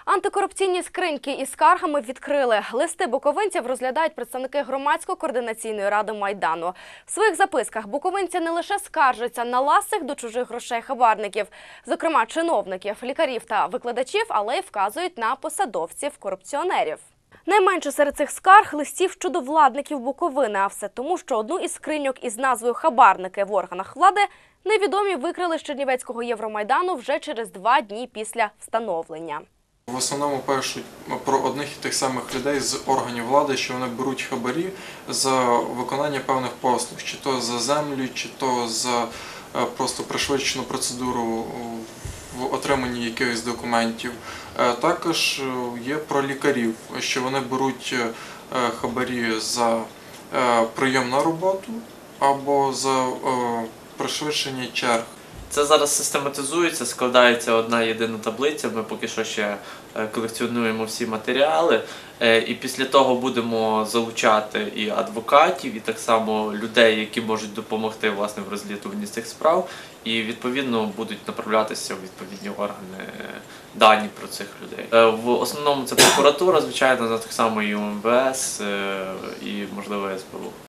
Антикорупційні скриньки із скаргами відкрили. Листи буковинців розглядають представники громадсько-координаційної ради Майдану. В своїх записках буковинці не лише скаржаться на ласих до чужих грошей хабарників, зокрема чиновників, лікарів та викладачів, але й вказують на посадовців-корупціонерів. Найменше серед цих скарг – листів щодо владників Буковини, а все тому, що одну із скриньок із назвою «Хабарники» в органах влади невідомі викрили з Чернівецького Євромайдану вже через 2 дні після встановлення. В основному пишуть про одних і тих самих людей з органів влади, що вони беруть хабарі за виконання певних послуг, чи то за землю, чи то за просто пришвидшену процедуру в отриманні якихось документів. Також є про лікарів, що вони беруть хабарі за прийом на роботу або за пришвидшення черг. Це зараз систематизується, складається одна єдина таблиця, ми поки що ще колекціонуємо всі матеріали, і після того будемо залучати і адвокатів, і так само людей, які можуть допомогти власне в розслідуванні цих справ, і відповідно будуть направлятися в відповідні органи дані про цих людей. В основному це прокуратура, звичайно, так само і УМВС, і можливо СБУ.